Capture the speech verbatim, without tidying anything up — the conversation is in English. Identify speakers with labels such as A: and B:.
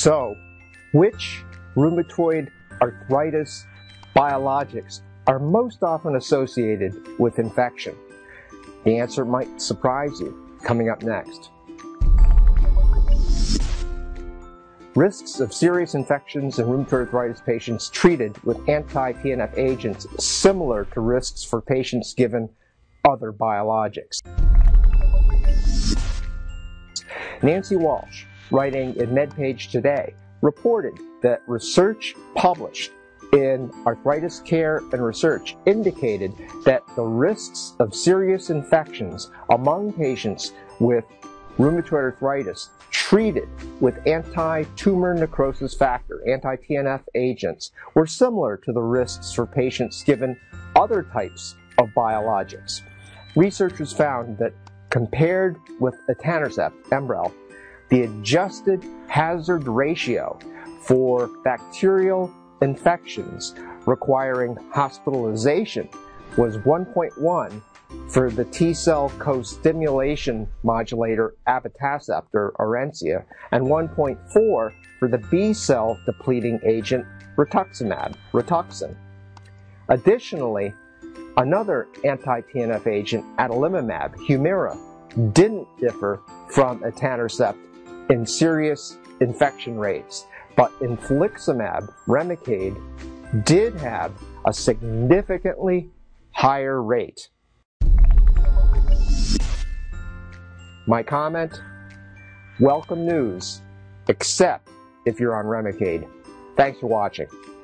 A: So, which rheumatoid arthritis biologics are most often associated with infection? The answer might surprise you. Coming up next. Risks of serious infections in rheumatoid arthritis patients treated with anti-T N F agents similar to risks for patients given other biologics. Nancy Walsh, writing in MedPage Today, reported that research published in Arthritis Care and Research indicated that the risks of serious infections among patients with rheumatoid arthritis treated with anti-tumor necrosis factor, anti-T N F agents, were similar to the risks for patients given other types of biologics. Researchers found that compared with etanercept, Enbrel, the adjusted hazard ratio for bacterial infections requiring hospitalization was one point one for the T-cell co-stimulation modulator abatacept or Orencia, and one point four for the B-cell depleting agent rituximab, Rituxan. Additionally, another anti-T N F agent, adalimumab, Humira, didn't differ from etanercept in serious infection rates, but infliximab, Remicade, did have a significantly higher rate. My comment: welcome news, except if you're on Remicade. Thanks for watching.